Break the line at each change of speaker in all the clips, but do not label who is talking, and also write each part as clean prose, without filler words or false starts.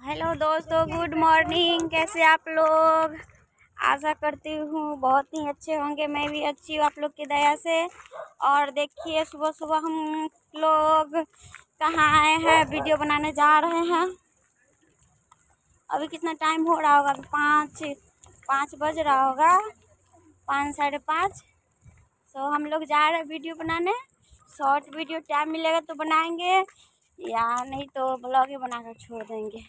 Hello दोस्तों, good morning. कैसे आप लोग? आशा करती हूँ बहुत ही अच्छे होंगे। मैं भी अच्छी हूँ आप लोग की दया से। और देखिए, सुबह सुबह हम लोग कहाँ आए हैं, वीडियो बनाने जा रहे हैं। अभी कितना टाइम हो रहा होगा? अभी 5 बज रहा होगा, 5 साढ़े 5। तो हम लोग जा रहे हैं वीडियो बनाने। शॉर्ट वीडियो टाइम मिलेगा तो बनाएंगे, या नहीं तो ब्लॉग ही बनाकर छोड़ देंगे।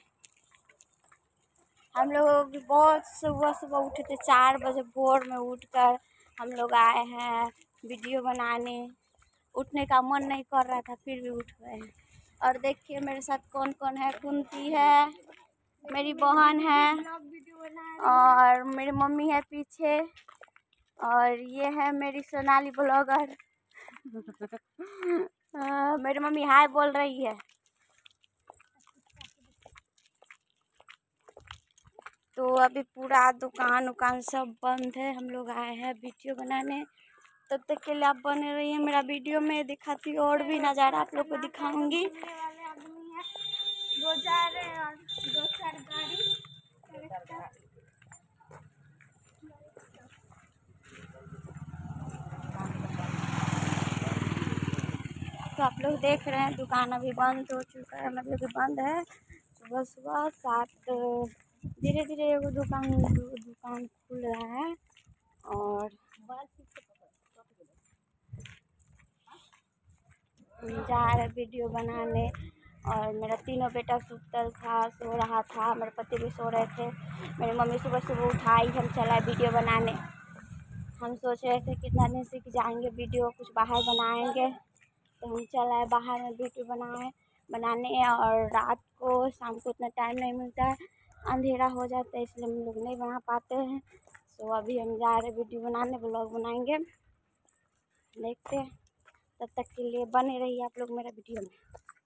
हम लोग बहुत सुबह सुबह उठे थे, 4 बजे भोर में उठकर हम लोग आए हैं वीडियो बनाने। उठने का मन नहीं कर रहा था, फिर भी उठ गए हैं। और देखिए मेरे साथ कौन कौन है। कुंती है, मेरी बहन है, और मेरी मम्मी है पीछे, और ये है मेरी सोनाली ब्लॉगर। मेरी मम्मी हाय बोल रही है। तो अभी पूरा दुकान उकान सब बंद है। हम लोग आए हैं वीडियो बनाने। तब तक के लिए आप बने रहिए मेरा वीडियो में। दिखाती हूँ और भी नज़ारा आप लोग को दिखाऊंगी। दो चार गाड़ी। तो आप लोग देख रहे हैं दुकान अभी बंद हो चुका है, मतलब कि बंद है। सुबह सुबह 7 धीरे धीरे एगो दुकान खुल रहा है। और जा रहे वीडियो बनाने। और मेरा तीनों बेटा सुतल था, सो रहा था। मेरे पति भी सो रहे थे। मेरी मम्मी सुबह सुबह उठाई, हम चला वीडियो बनाने। हम सोच रहे थे कितना दिन सीख जाएंगे वीडियो, कुछ बाहर बनाएंगे। तो हम चला है बाहर में वीडियो बनाने। और रात को शाम को उतना टाइम नहीं मिलता है, अंधेरा हो जाता है, इसलिए हम लोग नहीं बना पाते हैं। तो अभी हम जा रहे वीडियो बनाने, ब्लॉग बनाएंगे। देखते हैं, तब तक के लिए बने रहिए आप लोग मेरा वीडियो में।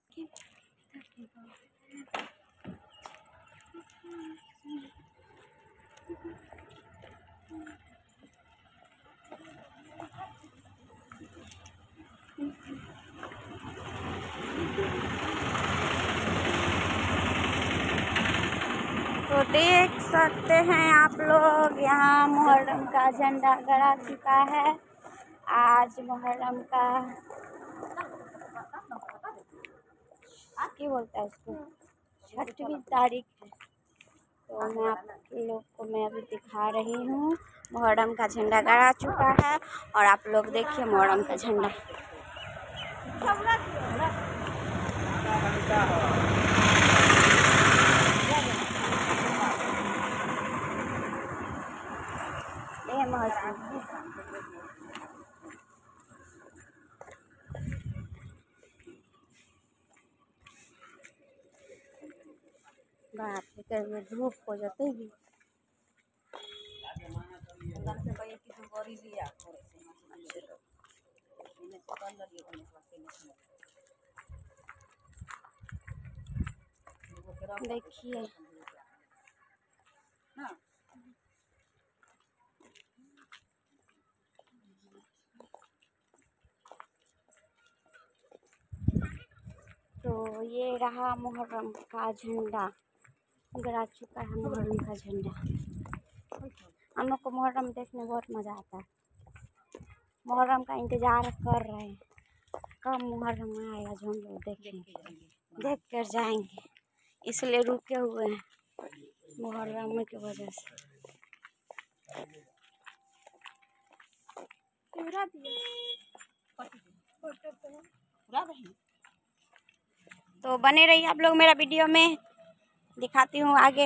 तो देख सकते हैं आप लोग, यहाँ मुहर्रम का झंडा गड़ा चुका है। आज मुहर्रम का क्या बोलता है उसको, 6वीं तारीख है। तो मैं आप लोग को अभी दिखा रही हूँ। मुहर्रम का झंडा गड़ा चुका है, और आप लोग देखिए मुहर्रम का झंडा। बात है, धूप हो जाते ही। देखिए तो ये रहा मुहर्रम का झंडा गड़ा चुका है। मुहर्रम का झंडा, हम लोग को मुहर्रम देखने बहुत मज़ा आता है। मुहर्रम का इंतज़ार कर रहे हैं, कब मुहर्रम आएगा जो हम लोग देख कर जाएंगे। इसलिए रुके हुए हैं मुहर्रम की वजह से। तो बने रहिए आप लोग मेरा वीडियो में, दिखाती हूँ आगे।